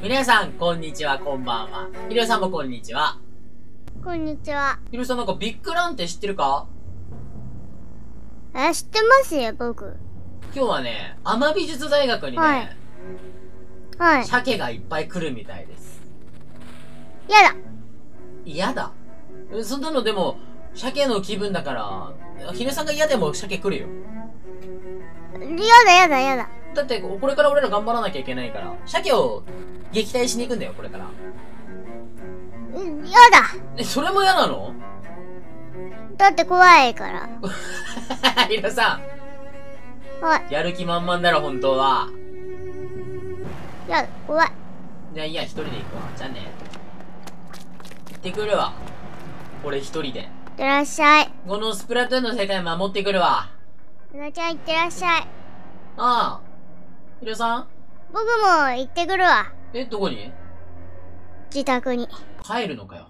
皆さん、こんにちは、こんばんは。ひろさんもこんにちは。 こんにちは。 ひろさんなんかビッグランって知ってるか？ 知ってますよ、僕。 今日はね、天美術大学にね、 はい。 鮭がいっぱい来るみたいです。 やだ。 嫌だ。そんなのでも、鮭の気分だから、ひろさんが嫌でも鮭来るよ。 やだ。 だって、これから俺ら頑張らなきゃいけないから、鮭を撃退しに行くんだよ、これから。 やだ。 それも嫌なの？ だって怖いから。 ひろさはい。 ん、やる気満々だろ、本当は。 やだ、怖い。 じゃあいいや、一人で行くわ。じゃあね。行ってくるわ。俺一人で。 いってらっしゃい。 このスプラトゥーンの世界守ってくるわ。 うなちゃんいってらっしゃい。 ああ。ひろさん？ 僕も行ってくるわ。 どこに？ 自宅に。 帰るのかよ。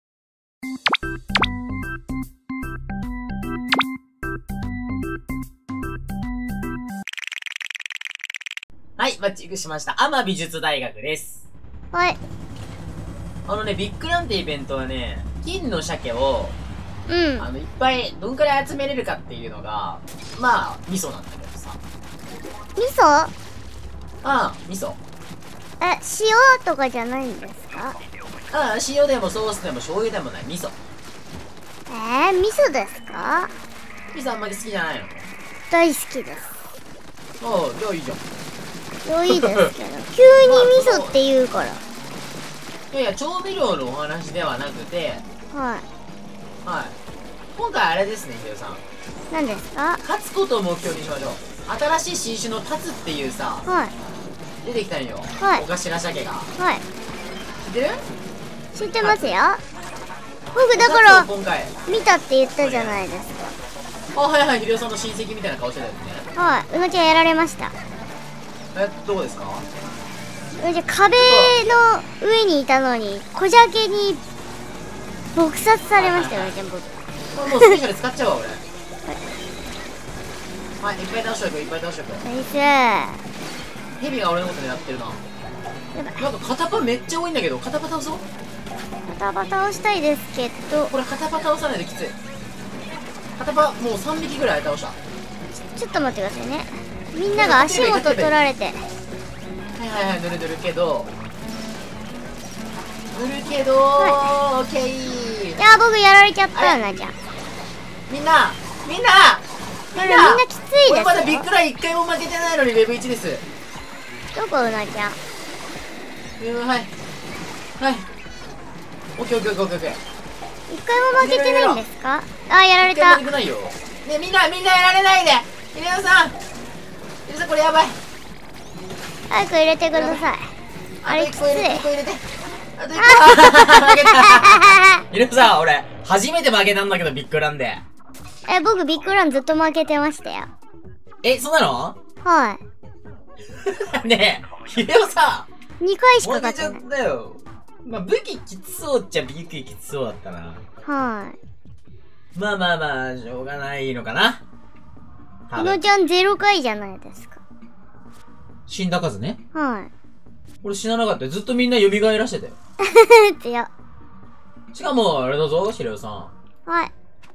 はい、マッチングしました。天美術大学です。 はい。 ビッグランってイベントはね、金の鮭を、 うん。 いっぱい、どんくらい集めれるかっていうのが、まあ、味噌なんだけどさ。 味噌？ ああ、味噌。 塩とかじゃないんですか？ ああ、塩でもソースでも醤油でもない、味噌。 味噌ですか？ 味噌あんまり好きじゃないの？ 大好きです。 ああ、じゃあいいじゃん。 いいですけど。急に味噌って言うから。 いや、調味料のお話ではなくて、 はい。 今回あれですね、ひろさん。 何ですか？ 勝つことを目標にしましょう。新しい新種のタツっていうさ、 はい。 出てきたんよ。 はいお頭鮭が。 はい。 知ってる？ 知ってますよ。僕だから今回。 見たって言ったじゃないですか。 はいはい、ひろさんの親戚みたいな顔してたよね。 はい。うなちゃんやられました。 どうですか？ うなちゃん壁の上にいたのに小鮭に撲殺されましたよ、うなちゃん僕。 もうスペシャル使っちゃうわ、俺。はい、いっぱい倒しておく、いっぱい倒しておく。 ナイス。 ヘビが俺のこと狙ってるな。 やばい。 なんか片パめっちゃ多いんだけど、片パ倒そう。 バタバタをしたいですけど、 これ片パ倒さないときつい。片パもう3匹ぐらい倒した。 ちょっと待ってくださいね。みんなが足元取られて。 はい、塗るけど、オッケー。 いや、僕やられちゃったよ、なちゃん。 みんなみんなきついですよ。 俺まだビッグラン1回も負けてないのにレベル1です。 どこ、うなちゃん。 はいオッケー。 一回も負けてないんですか？やられ 1回た。 も負けてないよ。ね、みんなやられないで。ひろさんこれやばい。 早く入れてください。あれきつい。 あと1個入れて。あと1個負けた。ひろさん、俺初めて負けたんだけど、ビッグランで。 僕ビッグランずっと負けてましたよ。 そうなの？ はねえ、ひろさんい。2回しか負けちゃっ勝ってない。 たよ。まあ、武器きつそうっちゃ武器きつそうだったな。 はい。 まあ、しょうがないのかな。 うなちゃん0回じゃないですか。 死んだ数ね。 はい。 俺死ななかったよ。ずっとみんな蘇らしてたよ。 強。 しかも、あれだぞ、ひろさん。 はい。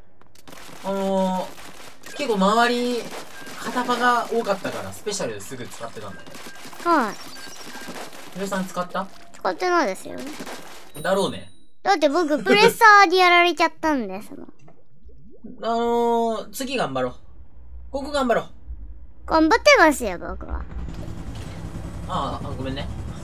結構周り、片パが多かったから、スペシャルですぐ使ってたんだよ。 はい。 ひろさん使った？ 使ってないですよ。 だろうね。 だって僕プレッサーにやられちゃったんですもん。 次頑張ろう。ここ頑張ろう。 頑張ってますよ、僕は。 ごめんね。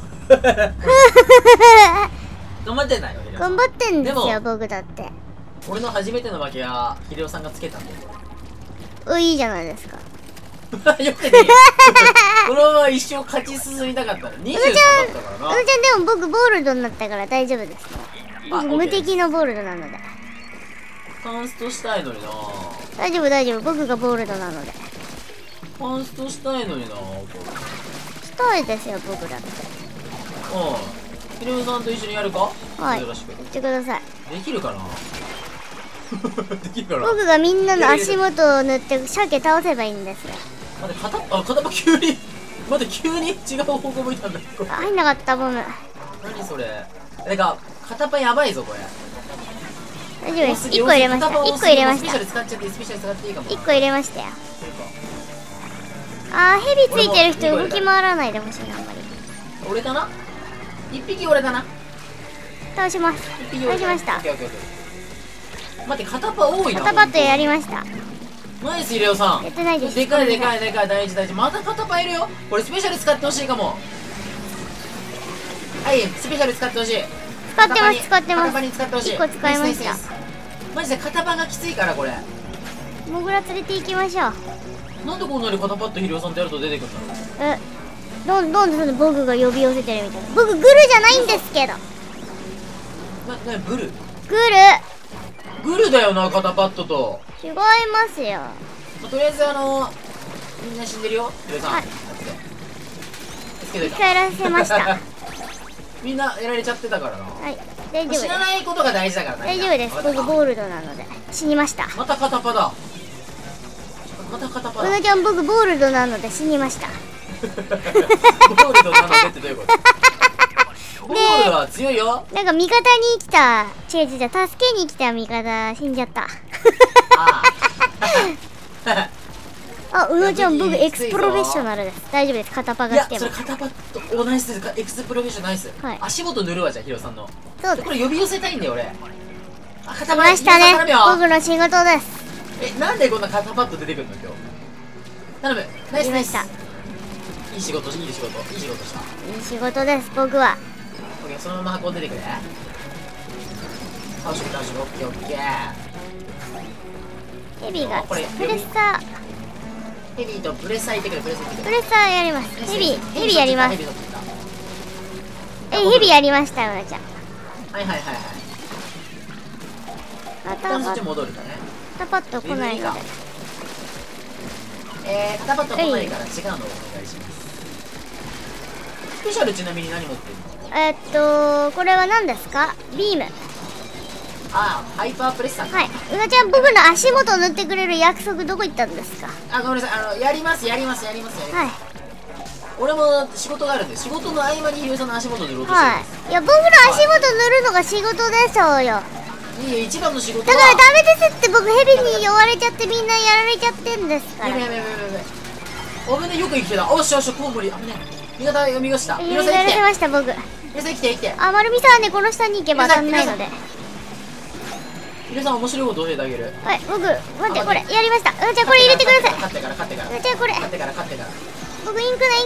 頑張ってないよ、ひろさん。 頑張ってんですよ、 でも僕だって。 俺の初めての負けは、ひろさんがつけたんだよ。 いいじゃないですか。 よくねえよ。このまま一生勝ち進みたかったら23だったからな。 うなちゃんでも僕ボールドになったから大丈夫ですよ。僕無敵のボールドなので。 カンストしたいのにな。 大丈夫。僕がボールドなので。 カンストしたいのにな。 したいですよ、僕だって。 ひろさんと一緒にやるか？ はい。 よろしく。 言ってください。 できるかな？できるかな？ 僕がみんなの足元を塗って鮭倒せばいいんですよ。 待って、片っ端急に待って、急に違う方向向いたんだ。 入んなかったボム。 何それ。てか、片パンやばいぞ、これ。 大丈夫です。1個入れました。1個入れました。 スペシャル使っちゃって、スペシャル使っていいかも。 1個入れましたよ。あー、ヘビついてる人動き回らないでほしいな、あんまり。 俺かな ?1 匹俺かな。 倒します。倒しました。 待って、片パン多いな。 片パッとやりました。 ナイス、イレオさん。 やってないです。 でかいでかいでかい、大事大事。また片パンいるよ。これスペシャル使ってほしいかも。はい、スペシャル使ってほしい。 使ってます、使ってます。 片パンに使ってほしい。 1個使いました。 マジで片パンがきついから、これ。 モグラ連れて行きましょう。 なんでこんなに肩パッとヒレオさんとやると出てくるんだろう。 どんどんそのボグが呼び寄せてるみたいな。僕グルじゃないんですけど。 ブルグルグルだよな、肩パッドと。 違いますよ。 とりあえずみんな死んでるよ、ヒレオさん。 はい。 生き返らせました。 みんなやられちゃってたからな。 はい、大丈夫です。 死なないことが大事だからね。 大丈夫です。僕ゴールドなので死にました。 また肩パだ。また肩パだ。 うなちゃん、僕ゴールドなので死にました。 ゴールドなのでってどういうこと？ゴールドは強いよ。 なんか味方に来た、違う、助けに来た味方死んじゃった。あ、うなちゃん、僕エクスプロフェッショナルです。大丈夫です。肩パが来ても。 いや、それ肩パと同じです。エクスプロフェッショナルナイス。はい、足元塗るわ、じゃあヒロさんの。 そうです。 これ呼び寄せたいんだよ俺。あ、肩パ来ましたね。僕の仕事です。 なんでこんな肩パッと出てくるの今日。頼む。ナイスナイス。いい仕事した。いい仕事です、僕は。 オッケー、そのまま運んでてくれ。倒して、オッケーオッケー。 ヘビがプレッサー。 ヘビとプレッサーいってくれ、プレッサーやります。ヘビやります。ヘビやりました、うなちゃん。 はい。またそっち戻るかね。 肩パッと来ないので。 肩パッと来ないから違うのをお願いします。スペシャルちなみに何持ってるの？これは何ですか？ビーム。 ああ、ハイパープレッサー。 はい。うなちゃん、僕の足元塗ってくれる約束どこ行ったんですか？ あ、ごめんなさい。やります。はい。俺も仕事があるんで、仕事の合間にヒロさんの足元塗ろうとしてるんです。 はい。いや、僕の足元塗るのが仕事でしょうよ。 いいよ、一番の仕事は。 だからダメですって、僕ヘビに酔われちゃってみんなやられちゃってんですから。 やべ。危ね、よく生きてた。おっしゃ、コウモリ。危ね。味方読みました。 やられてました、僕。 ヒロさん生きて。 あ、丸美さんはね、この下に行けば当たんないので。 ヒロさん面白いこと教えてあげる。 はい、僕、待って、これ、やりました。じゃあこれ入れてください。 勝ってから。 じゃあこれ。 勝ってから。 僕、インクない。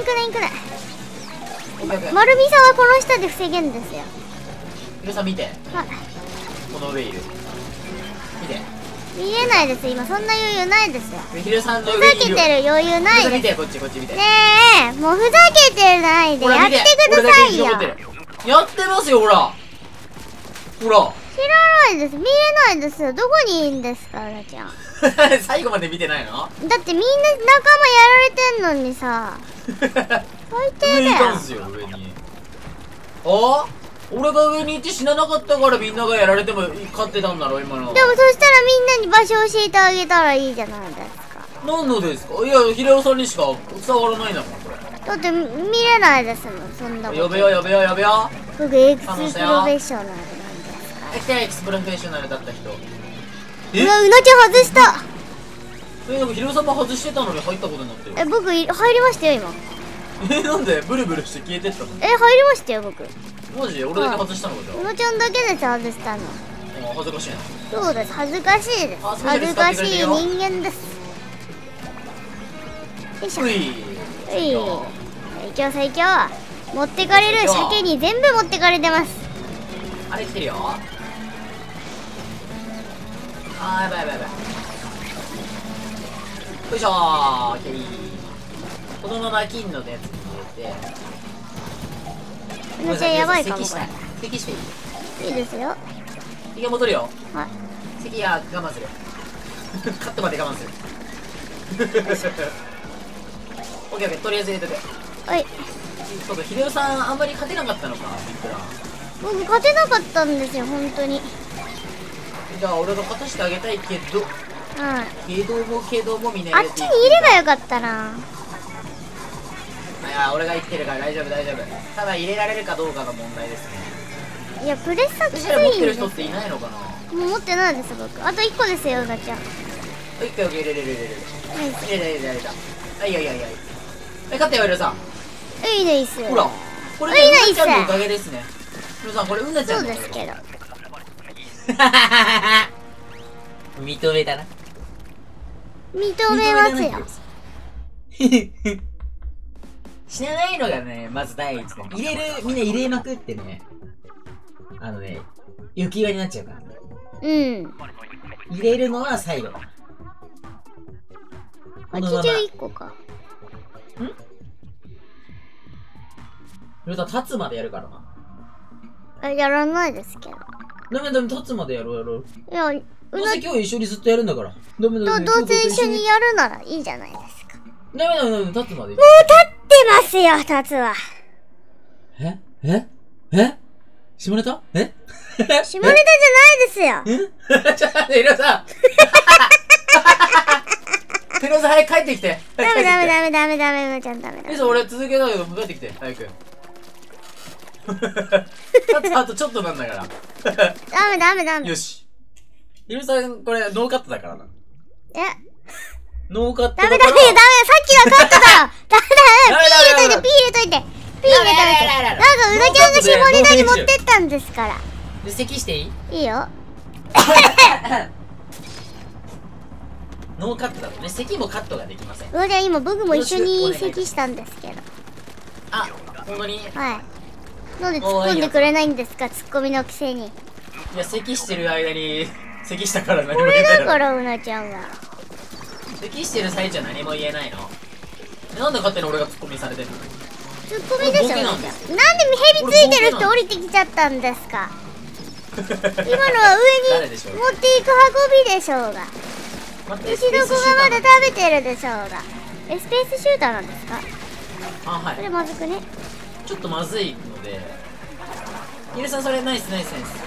丸美さんはこの下で防げんですよ。 ヒロさん見て。 はい。 この上いる。見て。 見れないです、今。そんな余裕ないですよ。 ヒロさんのふ上にいる。 ざけてる余裕ないです。 見て、こっち見て。 ねえ、もうふざけてないでやってくださいよ。 やってますよ、ほら。 知らないです。見れないですよ。どこにいいんですか、うなちゃん。 最後まで見てないの？ だってみんな仲間やられてんのにさ。最低だよ。 上にいたんすよ、上に。あ？俺が上にいて死ななかったからみんながやられても勝ってたんだろ、今の。 でもそしたらみんなに場所教えてあげたらいいじゃないですか。 何のですか？いや、ヒレオさんにしか伝わらないんだもん、これ。 だって見れないですもん、そんなこと。 呼べよ。 僕エクスプロフェッショナルなんですか。 エクスプロフェッショナルだった人。 うなちゃん外した。 でもヒレオさんも外してたのに入ったことになってる。 僕入りましたよ、今。 なんでブルブルして消えてったの？ 入りましたよ、僕。 マジで俺だけ外したのかじゃあ。 うなちゃんだけです、外したの。 恥ずかしいな。 そうです、恥ずかしいです。恥ずかしい人間です。よいしょ。最強。持ってかれる鮭に全部持ってかれてます。 あれ来てるよ。やばい。よいしょー。オッケー。このまま金のやつに入れて。 うなちゃんやばいかも、これ。 咳していい？ いいですよ。 咳が戻るよ。 はい。 咳は我慢する。カットまで我慢する。オッケー、とりあえず入れとけ。 はい。 そうだ、ヒデオさんあんまり勝てなかったのか、ビックラ。 僕勝てなかったんですよ、本当に。 じゃあ俺が勝たしてあげたいけど。けどもみんなあっちにいればよかったな。 いや、俺が生きてるから大丈夫大丈夫。ただ入れられるかどうかが問題ですね。 いやプレッサーきつそしたら持っていんです。もる人っていないのかな。 う持ってないです僕。あと1個ですようなちゃん。 一回入れれる入れれるナイス。 入れた入れた入れた。はいはいはいはい。勝ったよ、エルさん。 いいです。 ほら、これね、 いいねうなちゃんのおかげですね。エルさん、これうなちゃそんのおかげ。 うですけど。 認めたな。 認めますよ。 知らないのがね、まず第一ね。入れる、みんな入れまくってね。浮き輪になっちゃうからね。 うん。 入れるのは最後だ。このまま。 81個か。 それと立つまでやるからな。 やらないですけど。 ダメダメ、立つまでやろうやろう。 いや、 どうせ今日一緒にずっとやるんだから。ダメダメ。 どうせ一緒にやるならいいじゃないですか。 ダメダメダメ、立つまで。 もう立ってますよ、タツは。 下ネタ下ネタじゃないですよ。 ちょっと待って、ヒロさん。ヒロさん、早く帰ってきて。 ダメ、うなちゃんダメだ。 ヒロさん、俺続けたけど、帰ってきて、早く。あとちょっとなんだから。 ダメ。 よし。ヒロさん、これ、ノーカットだからな。ノーカットだダメ、 から。 さっきはカットだよ。ピー入れといて。なんか、うなちゃんが下ネタに持ってったんですから。 で、咳していい？ いいよ。 ノーカットだとね、咳もカットができません。 うなちゃん今僕も一緒に咳したんですけど。 あ、ほんとに？ はい。なんで突っ込んでくれないんですか、ツッコミのくせに。 いや、咳してる間に、咳したから何これも言えないだからうなちゃんは。 咳してる最中は何も言えないの。なんで勝手に俺がツッコミされてんの？ ツッコミでしょ、うなちゃん。なんでヘビついてる人降りてきちゃったんですか。今のは上に持っていく運びでしょうが。うちの子がまだ食べてるでしょうが。スペースシューターなんですか？ あ、はい。 それまずくね。 ちょっとまずいので。ヒルさん、それナイス。 ね、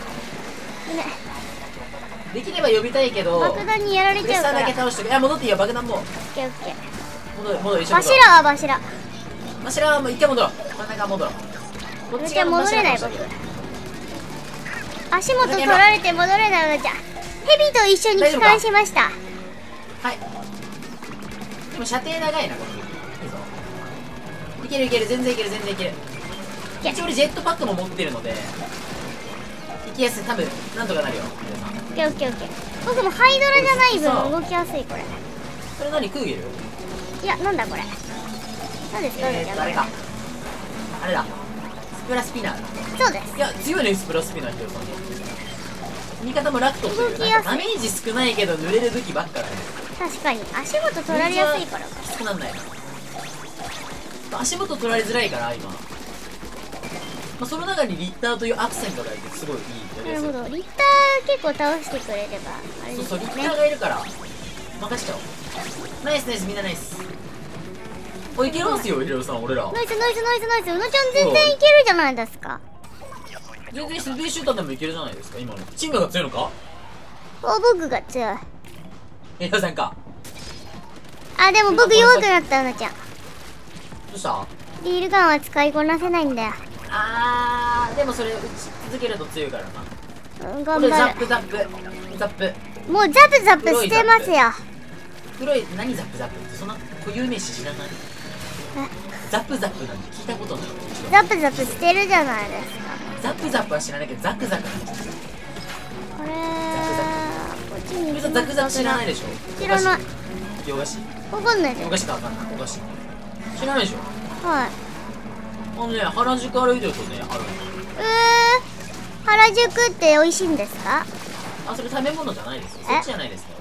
できれば呼びたいけど、 爆弾にやられプレッサーちゃうから。 だけ倒してくれ。いや、戻っていいよ、爆弾も。 オッケー。 戻る、一緒に戻ろう。 柱は柱。 柱はもう一回戻ろう。真ん中戻ろう。こっちが戻れない柱かもしれ足元取られて戻れないのじゃ。ヘビと一緒に帰還しました。 はい。でも射程長いな、この時。いいぞ。いける、全然いける。一応俺ジェットパックも持ってるので、行きやすい、多分、なんとかなるよ。 オッケー。僕もハイドラじゃない分動きやすい、これ。 それ何、クーゲル？ いや、なんだこれ。何ですか、 あれか。あれだ。スプラスピナーだ。 そうです。 いや、強いね、スプラスピナーヒロさん。味方もラクトっていう動きやすいダメージ少ないけど濡れる武器ばっかだね。 確かに足元取られやすいからか。 きつくなんないな。足元取られづらいから今、その中にリッターというアクセントがいてすごいいい。 なるほど。リッター結構倒してくれればあれですそう、 ね。 リッターがいるから任しちゃおう。ナイス、みんなナイス。お、いけますよ、ヒロさん、俺ら。 ナイス。うなちゃん全然いけるじゃないですか。 全然スペースシューターでもいけるじゃないですか、今の。チームが強いのか？ 僕が強い。 ヒロさんか。 でも僕弱くなった、うなちゃん。 どうした？ リールガンは使いこなせないんだよ。 でもそれ打ち続けると強いからな。 頑これザ張る。 ップ。 もうザプしてますよ。 黒い、何ザップってそんな固有名詞知らない？ザップなんて聞いたことない。 ザプしてるじゃないですか。 ザップは知らないけどザクなんて。 これこっちにザク知らないでしょ？ 知らない。 洋菓子？ わかんないです。 洋菓子かわかんない。お菓子知らないでしょ？ はい。 原宿歩いてるとね、ある。 原宿って美味しいんですか？ それ食べ物じゃないですよ。そっちじゃないですよ。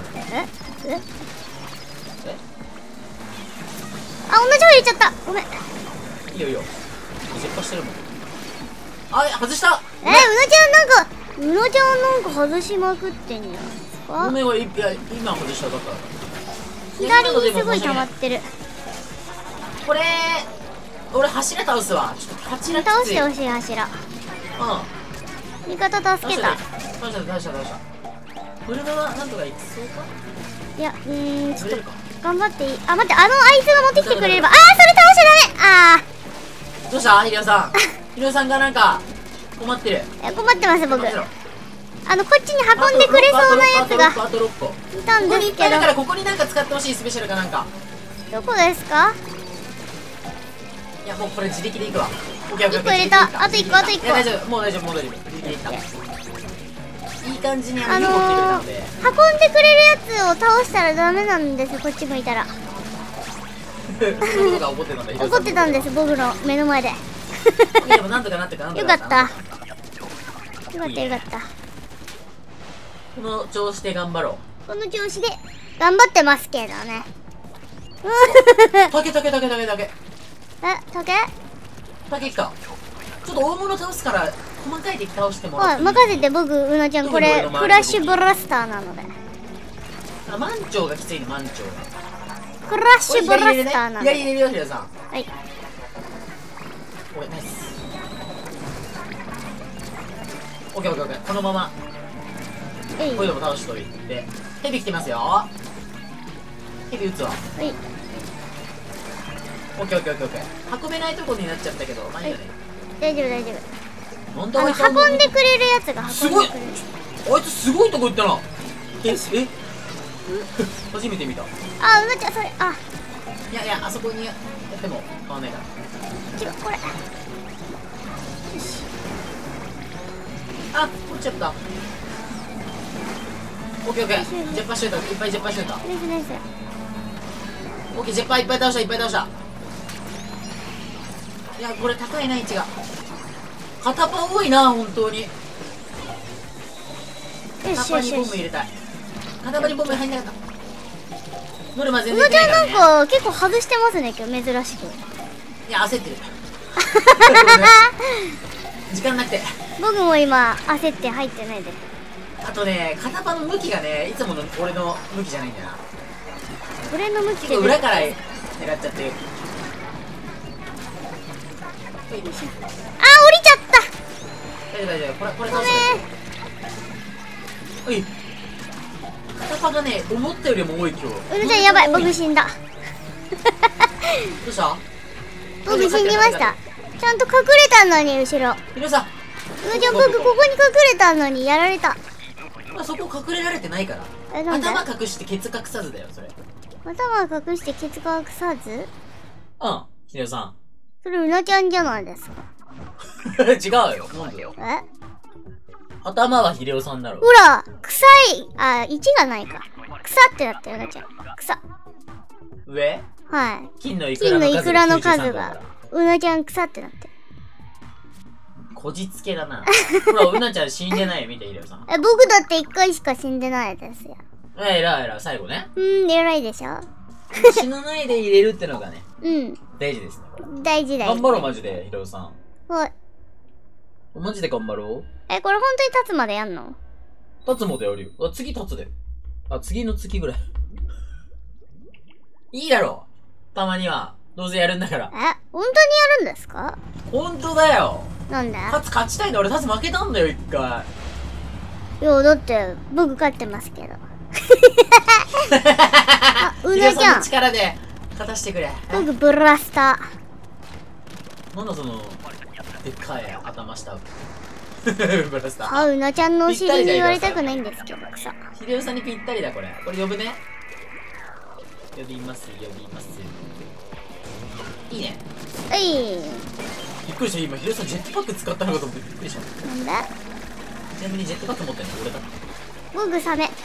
同じ方入れちゃった。ごめん。 いいよ。失敗してるもん。外した。 うなちゃんなんか外しまくってんじゃないですか？ ごめん、いや、今外しただから。 左にすごい溜まってる。 これ俺柱倒すわ。ちょっと柱倒してほしい、柱。味方助けた。 倒した。これはなんとかいきそうか？ いや、ちょっと頑張っていい。あ、待って、あいつが持ってきてくれれば。あー、それ倒しちゃダメ。 どうしたヒデオさん。ヒデオさんがなんか困ってる。 困ってます僕。こっちに運んでくれそうなやつがいたんですけど。 だからここになんか使ってほしいスペシャルかなんか。 どこですか？ いやもうこれ自力でいくわ。 1個入れた。あと1個あと1個。 大丈夫、もう大丈夫、自力でいった。いい感じに持ってくれたので、 運んでくれるやつを倒したらダメなんですよ。こっち向いたらそのことが怒ってたんだ。 怒ってたんです、僕の目の前で。 でもなんとかなってか、 よかった。よかった。 この調子で頑張ろう。この調子で頑張ってますけどね。 竹。 竹来た。ちょっと大物倒すから細かい敵倒してもらって。 任せて。僕うなちゃんこれフラッシュブラスターなので。 マンチョウがきついの。マンチョウフラッシュブラスターなので。 左入れるよヒデさん。 はい。 オッケーナイス。オッケー。このままこれでも倒しといて。ヘビ来てますよ。ヘビ撃つわ。 はい。 オッケー。運べないとこになっちゃったけど、まあいいよね。 大丈夫。 運んでくれるやつがすごい。あいつすごいとこ行ったな。初めて見た。 うなちゃんそれ。いやあそこにやっても変わんないから。 違うこれ。よし。 落ちちゃった。オッケー。ジェッパーシュートいっぱいジェッパーシュート。 ナイス。 オッケー、ジェッパーいっぱい倒した。いやこれ高いな位置が。片パン多いな本当に。片パンにボム入れたい。片パンにボム入んなかった。ノルマ全然出ないからね。 なんか結構外してますね今日珍しく。 いや焦ってる。時間なくて。 僕も今焦って入ってないです。 あとね片パンの向きがねいつもの俺の向きじゃないんだよな。 俺の向きで裏から狙っちゃってる。 降りちゃった。 大丈夫。これ倒して。おい。片パがね思ったよりも多い今日。 うなちゃんやばい、僕死んだ。 どうした？ 僕死にました。ちゃんと隠れたのに後ろ。 ヒロさん。 うなちゃん僕ここに隠れたのにやられた。 そこ隠れられてないから。頭隠してケツ隠さずだよそれ。 頭隠してケツ隠さず？ ヒロさん。 それうなちゃんじゃないですか。 違うよ。なんでよ。頭はヒデオさんだろ。 ほら、臭い。1がないか。草ってなってるうなちゃん。草。 上？ はい。 金のイクラの数が。うなちゃん草ってなってる。 こじつけだな。ほら、うなちゃん死んでないよ。見て、ヒデオさん。 僕だって1回しか死んでないですよ。 偉い。最後ね。 偉いでしょ。 死なないで入れるってのがね。大事ですね。 大事。 頑張ろう、マジで、ヒデオさん。 はい。 マジで頑張ろう。 これ本当に立つまでやんの？ 立つまでやるよ。次立つで。次の月ぐらい。いいだろ。たまには。どうせやるんだから。 本当にやるんですか？ 本当だよ。 なんで？ 勝ちたいんだ。俺立つ負けたんだよ、一回。 いや、だって、僕勝ってますけど。うなちゃん。 力で勝たしてくれ。 僕ブラスター。なんだそのでっかい頭したブラスター。うなちゃんのお尻に言われたくないんですけどさ。 ヒデオさんにぴったりだこれ。これ呼ぶね。呼びます。いいね。びっくりした。今ヒデオさんジェットパック使ったのかと思ってびっくりした。 なんだ？ ちなみにジェットパック持ってんの俺だ。 僕サメ。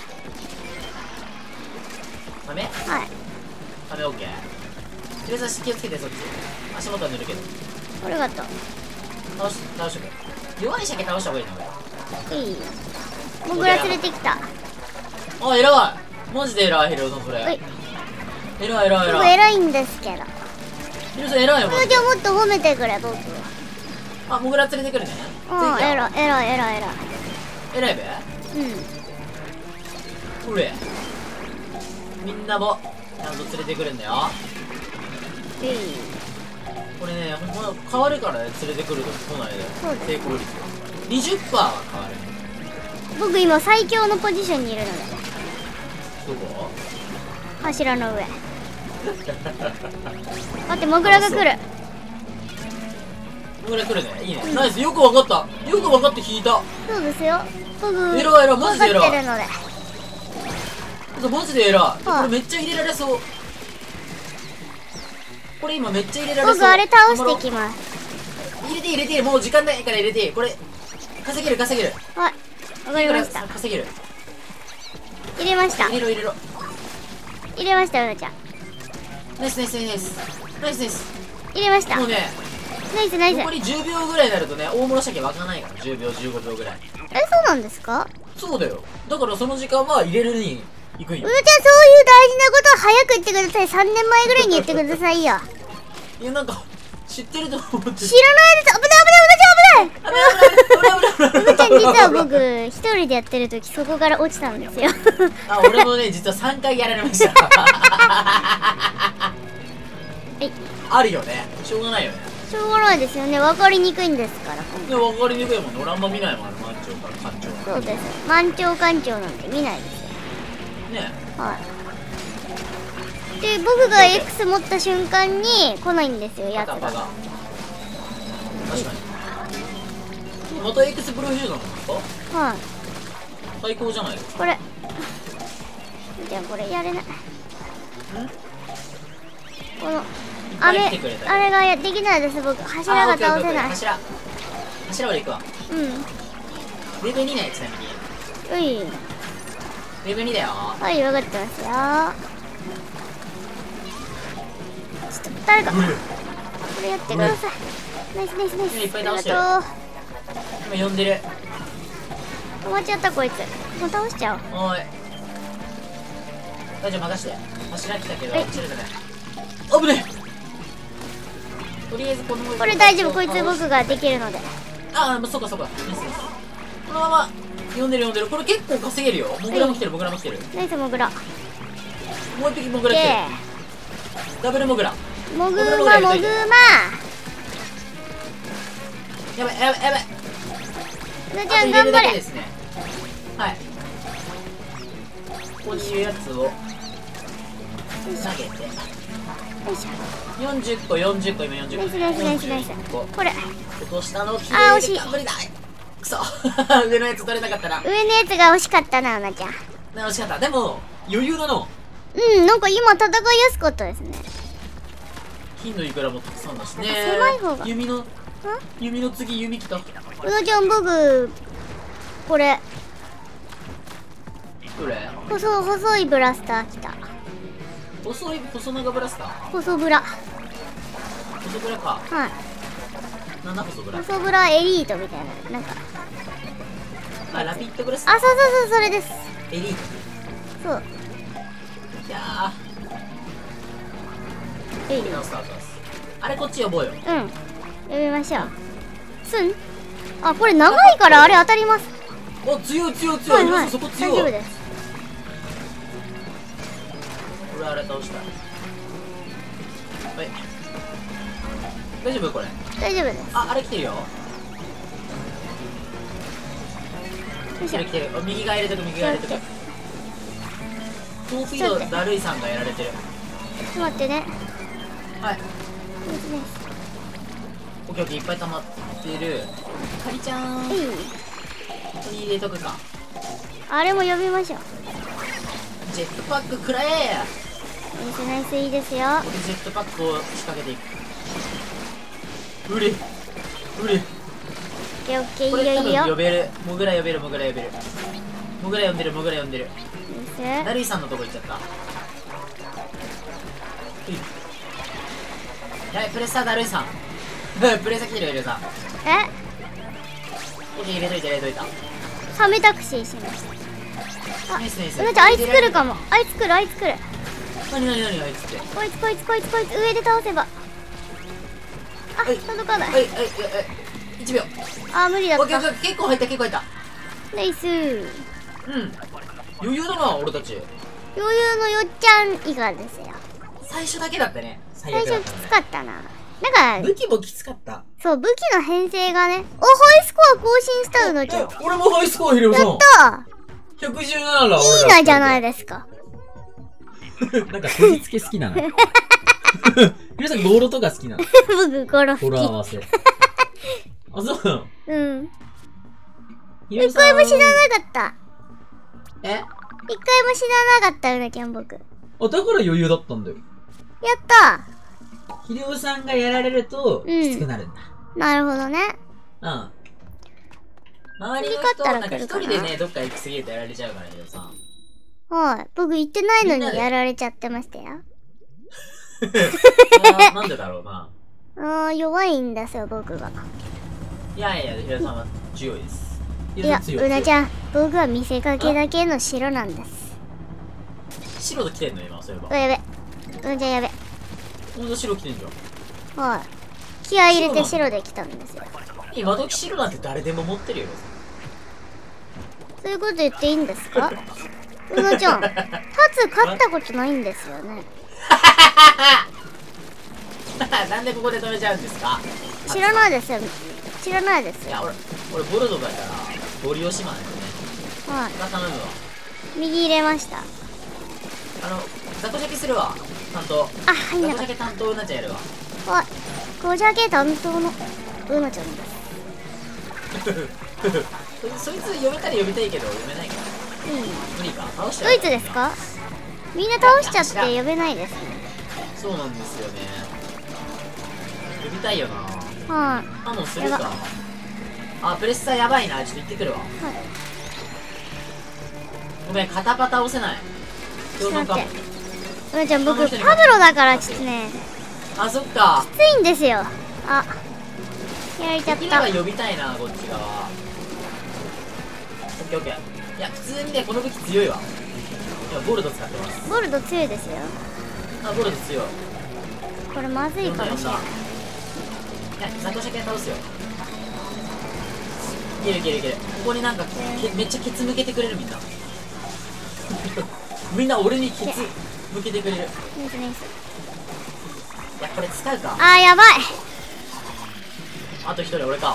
サメ？はい。サメオッケー。ヒデオさん気をつけてそっち。足元は塗るけど。 ありがとう。 倒しとけ。弱い鮭倒した方がいいな俺。モグラ連れてきた。 偉い。マジで偉いヒデオさんそれ。偉い。僕偉いんですけど。 ヒデオさん偉いよ。 じゃあもっと褒めてくれ僕。 モグラ連れてくるね。 偉い。 偉いべ？ほれ。みんなもちゃんと連れてくるんだよ。これね、変わるからね、連れてくると来ないで成功率 20% は変わるね。 僕今最強のポジションにいるので。 どこ？ 柱の上。 待って、モグラが来る。 モグラ来るね。いいね。ナイス。よくわかった。よくわかって引いた。 そうですよ。僕、 偉い偉い。マジで偉い。 分かってるので。 マジで偉い。これめっちゃ入れられそう。これ今めっちゃ入れられそう。 僕あれ倒していきます。 入れて入れて。もう時間ないから入れて。これ稼げる稼げる。 はい、わかりました。 稼げる。 入れました。 入れろ入れろ。 入れました、うなちゃん。 ナイスナイスナイスナイスナイス。 入れました。 もうね、 ナイスナイス。 残り10秒ぐらいになるとね、大物鮭湧かないから。10秒15秒ぐらい。 え、そうなんですか？ そうだよ。だからその時間は入れるに行くんよ。 うなちゃん、そういう大事なことを早く言ってください。3年前ぐらいに言ってくださいよ。 いや、なんか知ってると思って。 知らないです。危ない危ない危ない危ない。うなちゃん、実は僕一人でやってる時そこから落ちたんですよ。 あ、俺もね、実は3回やられました。あるよね。しょうがないよね。 しょうがないですよね。分かりにくいんですから。 ね、分かりにくいもんね。俺あんま見ないもん、満潮から干潮。 そうです。満潮干潮なんて見ないですよね。 はい。で、僕が X 持った瞬間に来ないんですよ、やつが。 確かに。また X プロフュージョンなんですか？ はい。 最高じゃないですか。 これ。じゃあこれやれない。このあれができないです。僕柱が倒せない。 柱まで行くわ。 うん。 レベル2ね、ちなみに。 うい。 レベル2だよ。 はい、分かってますよ。ちょっと誰かこれやってください。ナイスナイスナイス。 いっぱい倒してる。今呼んでる。 止まっちゃったこいつ。もう倒しちゃおう。 おい。大丈夫、任して。柱来たけど走るじゃない。危ねえ。とりあえずこれ大丈夫、こいつ僕ができるので。 ああ、そうかそうか。このまま呼んでる呼んでる。これ結構稼げるよ。モグラも来てるモグラも来てる。 ナイスモグラ。 もう一匹モグラ来てる。ダブルモグラ。 モグマモグマ。 やばいやばいやばい。 なちゃん頑張れ。 はい。ここにいるやつを投げて。40個40個今40個。 ナイス。これ落としたの。 あ、惜しい。 無理だ。くそ。上のやつ取れなかったな。 上のやつが惜しかったな、なちゃん。 惜しかった。でも余裕だの。 うん、なんか今戦いやすかったですね。 金のイクラもたくさんだしね。 狭い方が。 弓の次弓来た。 うなちゃん、僕これどれ？ 細いブラスター来た。 細長ブラスター？ 細ブラか。 はい。なんだ細ブラ？ 細ブラエリートみたいな、なんか。 あ、ラピッドブラスター。 あ、そう、それです。 エリート。 そう。 いやー。エリートスタートです。あれこっち呼ぼうよ。 うん。呼びましょう。あ、これ長いからあれ当たります。 お、強い。 はい、 そこ強い。 大丈夫です。 俺あれ倒した。はい。大丈夫これ？ 大丈夫です。 あれ来てるよ。来てる。右側入れとく。トーピードだるいさんがやられてる。 ちょっと待ってね。 はい。オッケーいっぱい溜まってる。カリちゃん。ここに入れとくか。 あれも呼びましょう。 ジェットパックくらえ。 ナイスいいですよ。 これジェットパックを仕掛けていく。オッケーいいよ。呼べる。モグラ呼べる。モグラ呼んでる。ダルイさんのとこ行っちゃった。やばい、プレッサーダルイさん。プレッサー来てるよ、さん。オッケー入れといた。 サメタクシーしました。 ナイス。 うなちゃん、あいつ来るかも。あいつ来る。 何あいつって。 こいつ上で倒せば。あ、届かない。 1秒。 あ、無理だった。 結構入った。 ナイス。 余裕だな、俺たち。 余裕のよっちゃん以下ですよ。 最初だけだったね。 最初きつかったな。なんか武器もきつかった。 そう、武器の編成がね。ハイスコア更新したのちゃん。 俺もハイスコア入れよう。 やったー。117だ。 いいなじゃないですか。 なんかこじつけ好きなの。ひろさんゴーロとか好きなの？ 僕ゴロ好き。 語呂合わせ。あ、そうなの？ うん。 一回も死ななかった。 え？ 一回も死ななかった、うなちゃん僕。 あ、だから余裕だったんだよ。 やったひろさんがやられると、きつくなるんだ。 なるほどね。 うん。周りの人、なんか一人でね、どっか行き過ぎるとやられちゃうから、ひろさん。 はい。僕行ってないのにやられちゃってましたよ。 なんでだろうな。 弱いんですよ、僕が。 いやいや、ひろさんは強いです。 いや、うなちゃん、僕は見せかけだけの白なんです。 白で来てんの今、そういえば。 やべ。うなちゃんやべ。 ほんと白来てんじゃん。はい。気合い入れて白で来たんですよ。 今時白なんて誰でも持ってるよ。 そういうこと言っていいんですか？うなちゃん、タツ勝ったことないんですよね。 なんでここで止めちゃうんですか？ 知らないですよ。知らないですよ。 いや、俺ボルドだから、ゴリ押しマンだよね。 はい。 頼むわ。 右入れました。 ザコジャケするわ。担当。 あ、はい。 ザコジャケ担当うなちゃんやるわ。 はい。ゴジャケ担当のうなちゃんです。 そいつ読めたら読みたいけど読めないから。無理か。倒しちゃう。 ドイツですか？みんな倒しちゃって呼べないですね。 そうなんですよね。呼びたいよな。 はい。 カモンするか。あ、プレッサーやばいな。ちょっと行ってくるわ。はい。ごめん、肩パタ押せない。共存かも。 うなちゃん、僕パブロだからちょっとね。 あ、そっか。 きついんですよ。あ、やられちゃった。 できれば呼びたいな、こっち側。オッケーオッケー。いや、普通にね、この武器強いわ。今、ボルド使ってます。 ボルド強いですよ。 あ、ボルド強い。 これまずいかもしれない。 いや、ザコシャケ倒すよ。いけるいけるいける。ここになんか、めっちゃケツ向けてくれるみんな。みんな俺にケツ向けてくれる。いや、これ使うか。 あー、やばい。 あと一人俺か。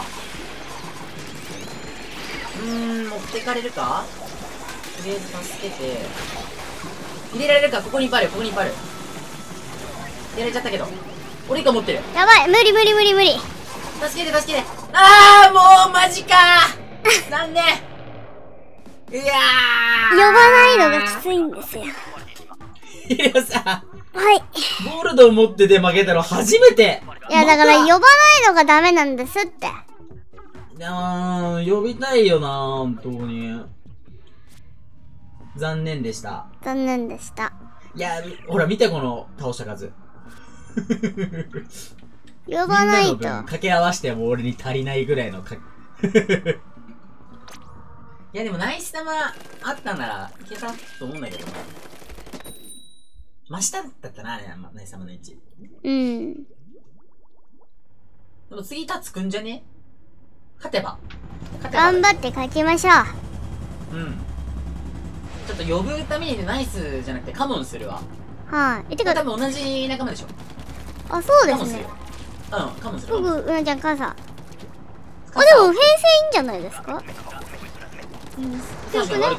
持ってかれるか。とりあえず助けて入れられるか。ここにいっぱいあるよ。ここにいっぱいある。やられちゃったけど俺一個持ってる。 やばい、無理無理無理無理。 助けて助けて。ああ、もうマジかー。なんで。いや呼ばないのがきついんですよ。 いやさ、 はい。 ゴールドを持ってて負けたの初めて。 いや、だから呼ばないのがダメなんですって。 いやー、呼びたいよなー、本当に。残念でした。 残念でした。 いや、ほら見てこの倒した数。 呼ばないと。 掛け合わせても俺に足りないぐらいのか。 いやでもナイス玉あったならいけたと思うんだけどな。真下だったな、ナイス玉の位置。 うん。 でも次立つくんじゃね？勝てば。 頑張って書きましょう。 うん。ちょっと呼ぶためにナイスじゃなくてカモンするわ。 はい。てか多分同じ仲間でしょ。 あ、そうですね。 うん、カモンする。 僕、うなちゃん傘。あ、でも編成いいんじゃないですか？ 確かに悪くない。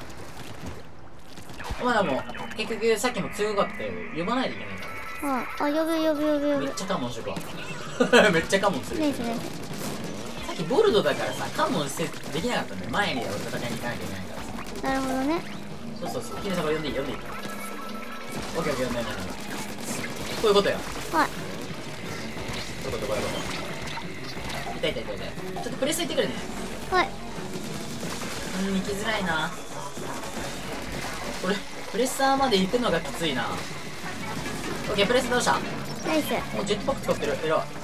まあでも、結局さっきも強かったよ。呼ばないといけないから。 はい。あ、呼ぶ。 めっちゃカモンしとくわ。めっちゃカモンする。 ねえねえ。さっきボルドだからさ、カモンできなかったんだよ。前に俺戦いに行かなきゃいけないからさ。 なるほどね。 そう。ヒデさんこれ呼んでいい。オッケーオッケー、呼んでない。こういうことよ。 はい。 こういうこと。痛い。ちょっとプレスいってくるね。 はい。 行きづらいな。これ、プレッサーまで行くのがきついな。オッケー、プレッサー倒した。 ナイス。 もうジェットパック使ってる。偉い。ちょっ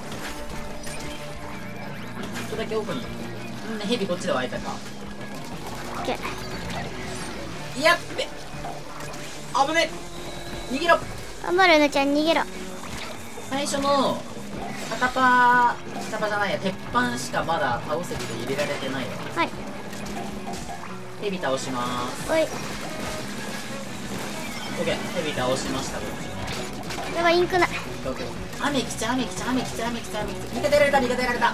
とだけ奥に。ヘビこっちで湧いたか。 オッケー。やっべ。危ね。逃げろ。 頑張る、うなちゃん逃げろ。 最初の片パじゃないや、鉄板しかまだ倒せて入れられてないわ。 はい。 ヘビ倒しまーす。 おい。 オッケー、ヘビ倒しました。こっちやばい、インクない。 雨来ちゃ。味方やられた。 はい。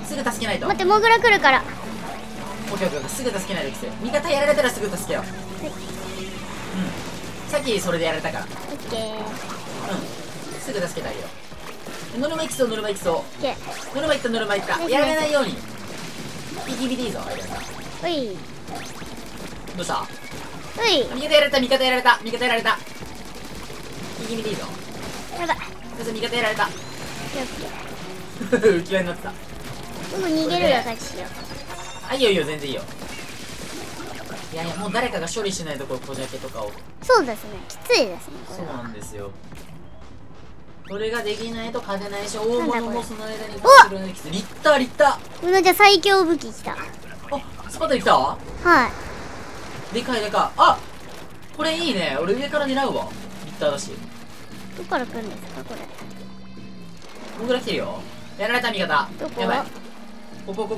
すぐ助けないと。 待って、モグラ来るから。 オッケー、すぐ助けないときつい。味方やられたらすぐ助けよう。 はい。 さっきそれでやられたから。 オッケー。 すぐ助けてあげよう。ノルマ行きそう、ノルマ行きそう。 オッケー。 ノルマ行った、ノルマ行った。やられないように。ビキビキいいぞ、あれだ。 おい。 どうした？ おい。 味方やられた、味方やられた、味方やられた。ビキビキいいぞ。 やばい。 味方やられた。 オッケー。 浮き輪になってた。 もう逃げるよ、勝ちしよう。 あ、いいよいいよ、全然いいよ。いやいや、もう誰かが処理しないところ、小ジャケとかを。 そうですね、きついですね、こそうれは。 なんですよ。それができないと勝てないし、大物もその間におっるのにきつい。リッター、リッター。 うなちゃん最強武器きた。 あ、スパッタに来た？ はいでかいでかい。あ、これいいね。俺上から狙うわ。リッターだし。 どっから来るんですかこれ。 僕ら来てるよ。やられた味方。 どこ？ やばい。こっち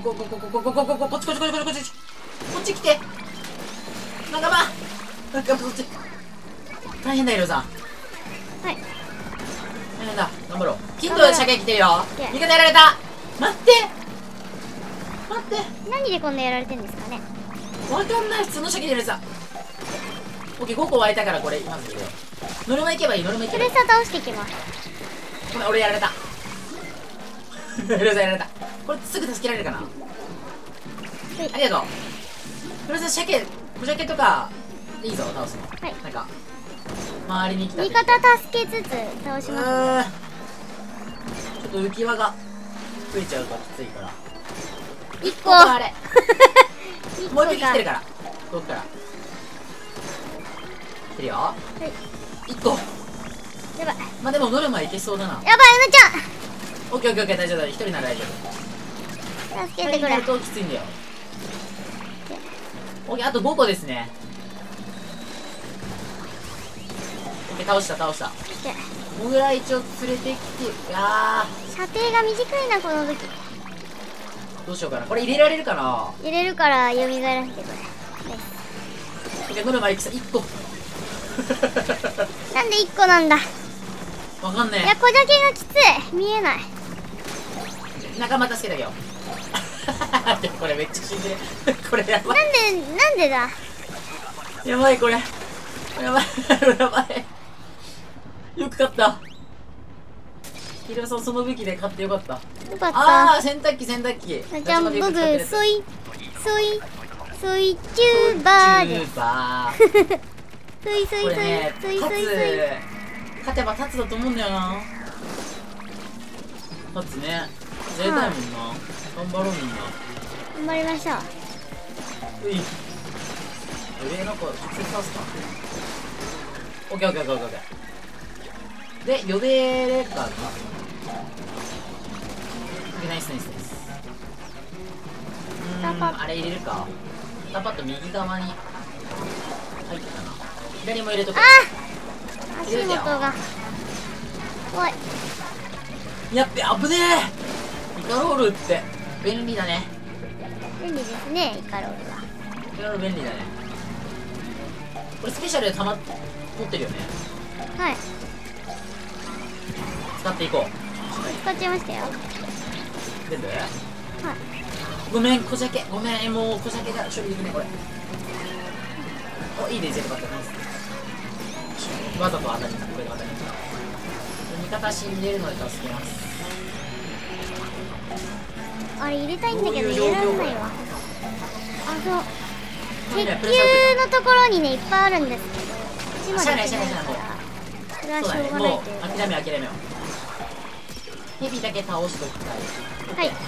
来て。仲間そっち。大変だよ、リョウさん。 はい。 大変だ。頑張ろう。キッドの射撃来てるよ。味方やられた。待って。 何でこんなやられてんですかね。 わかんない。普通の射撃でやられた。オッケー、5個湧いたからこれ今すぐだよ。ノルマ行けばいい、ノルマ行けばいい。 プレッサー倒していきます。 ごめん、俺やられた。リョウさんやられた。これすぐ助けられるかな。ありがとう。リョウさん、小ジャケとかいいぞ、倒すの。 はい。 なんか周りに来た味方助けつつ倒します。 ちょっと浮き輪が増えちゃうときついから 1個あれもう一匹来てるから。どっから来てるよ。 はい。 1個。 やばい。 まあでもノルマいけそうだな。 やばい、うなちオッケーオッケーオッケー、大丈夫だ。1人なら大丈夫。 ゃん助けてくれ。 やるときついんだよ。オッケー、あと5個ですね。オッケー、倒した。モグラ一応連れてきて。 射程が短いな、この武器。 どうしようかな。これ入れられるかな。 入れるから蘇らせてくれ。 オッケー、ノルマいくさ1個。 なんで1個なんだ。 わかんねいや、小ジャケがきつい。見えない。 仲間助けてあげよう。これめっちゃ死んでる。これやばい。 なんでだ。 やばい、これ。やばい。よく勝った。ヒロさん、その武器で勝ってよかった。 よかった。 洗濯機。 じゃあ僕、ソイチューバーで。ソイこれね、勝てば立つだと思うんだよな。立つね。絶対もんな。頑張ろうみんな。 頑張りましょう。 上の子、直接倒すか。オッケー。で、呼べれるかな。ナイス。あれ入れるか。パッと右側に入ったな。左も入れとく。 足元が怖い。 やっべ、危ねえ。イカロールって便利だね。 便利ですね、イカロールは。 イカロール便利だね。これスペシャルで持ってるよね。 はい。 使っていこう。 使っちゃいましたよ。 全部？はい。 ごめん、小ジャケ。ごめん、もう小ジャケが処理できない、これ。お、いいね、全部買った。わざと当たりにこれが当たりに味方死んでるので助けます。 あれ入れたいんだけど入れられないわ。鉄球のところにね、いっぱいあるんですけど、こっちまで行けないからそれはしょうがないという。 諦めよう。ヘビだけ倒しときたい。 はい。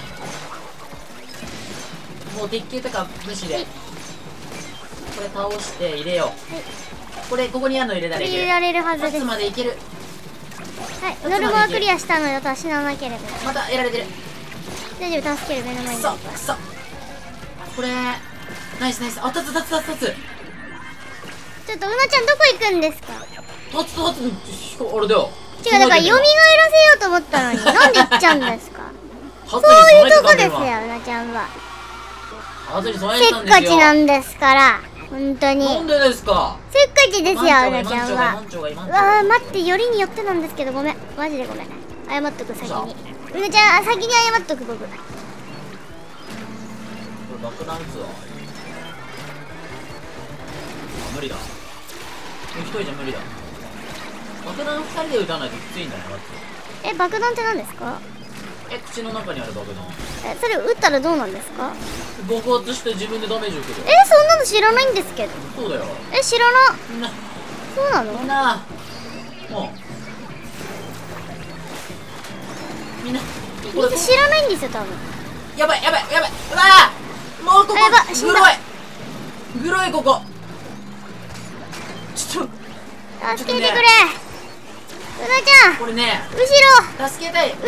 もう鉄球とか無視で、これ倒して入れよう。ここにあるの入れたらいける。 入れられるはずです。 立つまでいける。 はい、ノルマはクリアしたのよとは死ななければ。 またやられてる。 大丈夫、助ける。目の前に。 これナイス。あ、立つ。 ちょっとうなちゃんどこ行くんですか。 立つ。あれだよ。 違う、だから蘇らせようと思ったのになんで行っちゃうんですか。そういうとこですよ、うなちゃんは。せっかちなんですから、本当に。 なんでですか。 せっかちですよ、うなちゃんは。待って、よりによってなんですけど、ごめん、マジでごめん。謝っとく、先に。うなちゃん、先に謝っとく、僕。 爆弾撃つわ。無理だ。 一人じゃ無理だ。爆弾2人で撃たないときついんだね。 爆弾って何ですか？ 口の中にある爆弾。 それ撃ったらどうなんですか？ 爆発して自分でダメージ受ける。 そんなの知らないんですけど。 そうだよ。 知らな。 みんな。 そうなの？ みんな。もう。みんな。 みんな知らないんですよ、多分。 やばい。うわー、もうここ。グロいここ。ちょっと。 助けてくれ。うなちゃん。 これね。 後ろ。 助けたい。 後ろ。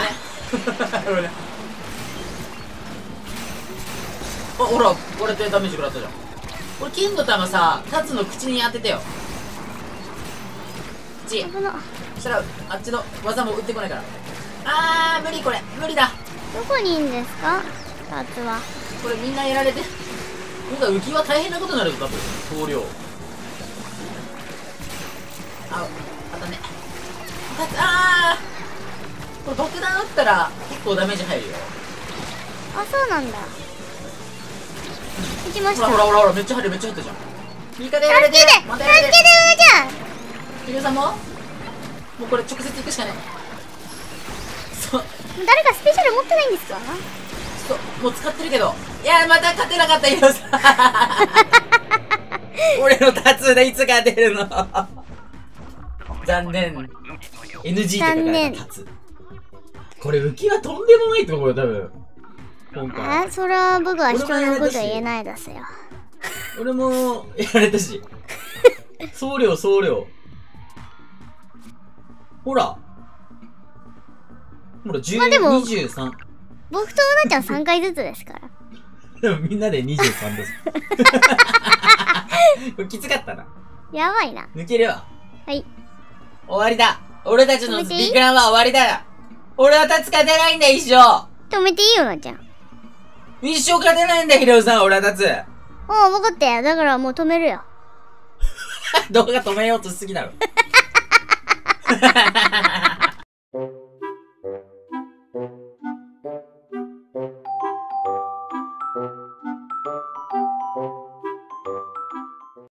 ほら、これでダメージ食らったじゃん。これ金の玉さ、タツの口に当ててよ。そしたらあっちの技も打ってこないから。無理、これ無理だ。 どこにいるんですか、タツは。 これみんなやられて、今回浮き輪大変なことになるぞ、多分投量。当たんね。これ爆弾撃ったら結構ダメージ入るよ。 そうなんだ。行きました。 ほらめっちゃ入るじゃん。味方やられてる。助けてうなちゃん。ヒルさんもうこれ直接行くしかない。 誰かスペシャル持ってないんですか？ もう使ってるけど。いや、また勝てなかったよ。俺のタツでいつ勝てるの。残念。NG って書かれたタツ。これ浮きはとんでもないって思うよ、多分。今回。 それは僕は人のこと言えないですよ。 俺もやられたし。送料。ほら、10、23。 僕とうなちゃん3回ずつですから。 でもみんなで23です。これきつかったな。 やばいな。 抜けるわ。 はい。 終わりだ。俺たちのビッグランは終わりだ。俺は立つ勝てないんだ、一生。 止めていいよ、うなちゃん。 一生勝てないんだ、ヒロさん、俺は立つ。 分かったよ。だからもう止めるよ。 動画止めようとしすぎだろ。